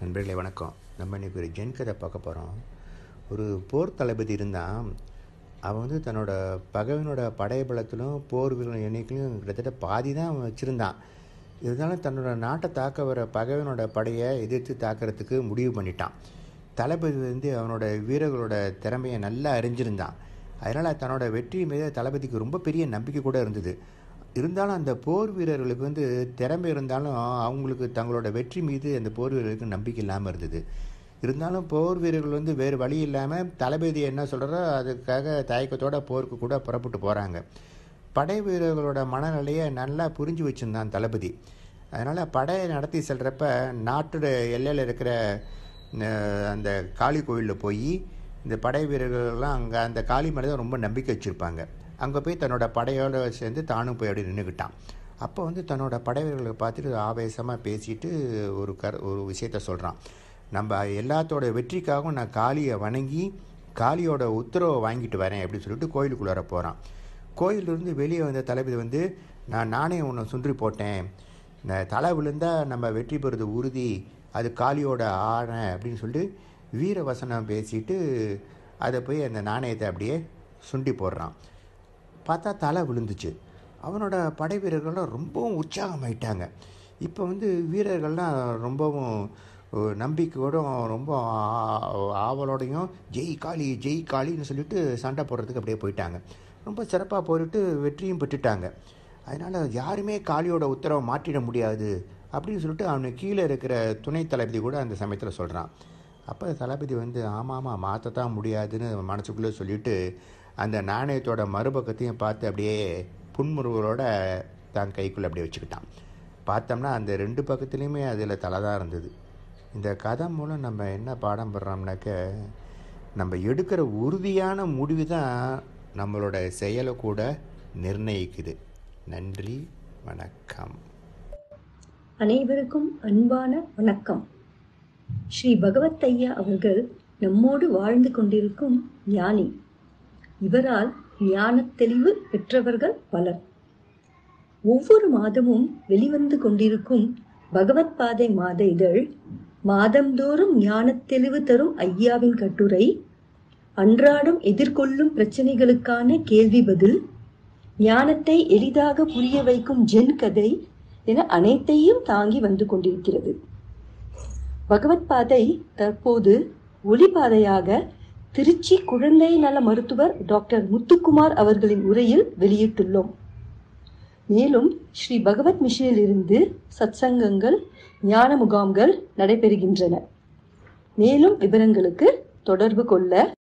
நண்பர்களே வணக்கம். நம்ம இன்றைக்கி ஒரு ஜென் கதை பார்க்க போகிறோம். ஒரு போர் தளபதி இருந்தான். அவன் தன்னோட பகைவனோட படைபலத்திலும் போர் வீரர்கள் எண்ணிக்கையும் கிட்டத்தட்ட பாதி தான் அவன் வச்சுருந்தான். இருந்தாலும் தன்னோட நாட்டை தாக்க வர பகைவனோட படையை எதிர்த்து தாக்கிறதுக்கு முடிவு பண்ணிட்டான். தளபதி அவனோட வீரர்களோட திறமையை நல்லா அறிஞ்சிருந்தான். அதனால் தன்னோட வெற்றி மீது தளபதிக்கு ரொம்ப பெரிய நம்பிக்கை கூட இருந்தது. இருந்தாலும் அந்த போர் வீரர்களுக்கு திறமை இருந்தாலும் அவங்களுக்கு தங்களோட வெற்றி மீது அந்த போர் வீரர்களுக்கு நம்பிக்கை இல்லாமல் இருந்தது. இருந்தாலும் போர் வீரர்கள் வேறு வழி இல்லாமல் தளபதி என்ன சொல்கிறாரோ அதுக்காக தயக்கத்தோட போருக்கு கூட புறப்பட்டு போகிறாங்க. படை வீரர்களோட மனநிலையை நல்லா புரிஞ்சு வச்சுருந்தான் தளபதி. அதனால் படையை நடத்தி செல்கிறப்ப நாட்டோட எல்லையில் இருக்கிற அந்த காளி கோயிலில் போய் இந்த படை வீரர்கள்லாம் அங்கே அந்த காளி மேலே தான் ரொம்ப நம்பிக்கை வச்சுருப்பாங்க. அங்கே போய் தன்னோட படையோடு சேர்ந்து தானும் போய் அப்படி நின்றுக்கிட்டான். அப்போ தன்னோட படை வீரர்களை பார்த்துட்டு ஆவேசமாக பேசிட்டு ஒரு விஷயத்த சொல்கிறான். நம்ம எல்லாத்தோட வெற்றிக்காகவும் நான் காளியை வணங்கி காளியோட உத்தரவை வாங்கிட்டு வரேன் அப்படின்னு சொல்லிட்டு கோயிலுக்குள்ளார போகிறான். கோயிலிருந்து வெளியே வந்த தளபதி நானே உன்னை சுன்றி போட்டேன், இந்த தலை விழுந்தால் நம்ம வெற்றி பெறுறது உறுதி, அது காளியோட ஆணை அப்படின்னு சொல்லிட்டு வீர வசனம் பேசிட்டு அதை போய் அந்த நாணயத்தை அப்படியே சுண்டி போடுறான். பார்த்தா தலை விழுந்துச்சு. அவனோட படை வீரர்கள்லாம் ரொம்பவும் உற்சாகமாயிட்டாங்க. இப்போ வீரர்கள்லாம் ரொம்பவும் நம்பிக்கையோடும் ரொம்ப ஆவலோடையும் ஜெய் காளி ஜெய் காளின்னு சொல்லிட்டு சண்டை போடுறதுக்கு அப்படியே போயிட்டாங்க. ரொம்ப சிறப்பாக போயிட்டு வெற்றியும் பெற்றுட்டாங்க. அதனால் யாருமே காளியோட உத்தரவை மாற்றிட முடியாது அப்படின்னு சொல்லிட்டு அவனுக்கு கீழே இருக்கிற துணை தளபதி கூட அந்த சமயத்தில் சொல்கிறான். அப்போ தளபதி ஆமாம் மாற்றத்தான் முடியாதுன்னு மனசுக்குள்ளே சொல்லிவிட்டு அந்த நாணயத்தோட மறுபக்கத்தையும் பார்த்து அப்படியே புன்முறுவலோட தான் கைக்குள்ளே அப்படியே வச்சுக்கிட்டான். பார்த்தோம்னா அந்த ரெண்டு பக்கத்துலேயுமே அதில் தலை தான் இருந்தது. இந்த கதை மூலம் நம்ம என்ன பாடம் பெறோம்னாக்க, நம்ம எடுக்கிற உறுதியான முடிவு தான் நம்மளோட செயலை கூட நிர்ணயிக்குது. நன்றி, வணக்கம். அனைவருக்கும் அன்பான வணக்கம். ஸ்ரீ பகவத் ஐயா அவர்கள் நம்மோடு வாழ்ந்து கொண்டிருக்கும் ஞானி. இவரால் ஞான தெளிவு பெற்றவர்கள் பலர். ஒவ்வொரு மாதமும் வெளிவந்து கொண்டிருக்கும் பகவத் பாதை மாத இதழ் மாதந்தோறும் ஞான தெளிவு தரும் ஐயாவின் கட்டுரை, அன்றாடம் எதிர்கொள்ளும் பிரச்சனைகளுக்கான கேள்வி பதில், ஞானத்தை எளிதாக புரிய வைக்கும் ஜென் கதை என அனைத்தையும் தாங்கி வந்து கொண்டிருக்கிறது. பகவத் பாதை தற்போது ஒளிபாதையாக திருச்சி குழந்தை நல மருத்துவர் டாக்டர் முத்துக்குமார் அவர்களின் உரையில் வெளியிட்டுள்ளோம். மேலும் ஸ்ரீ பகவத் மிஷனில் இருந்து சத்சங்கங்கள், ஞான முகாம்கள் நடைபெறுகின்றன. மேலும் விவரங்களுக்கு தொடர்பு கொள்ள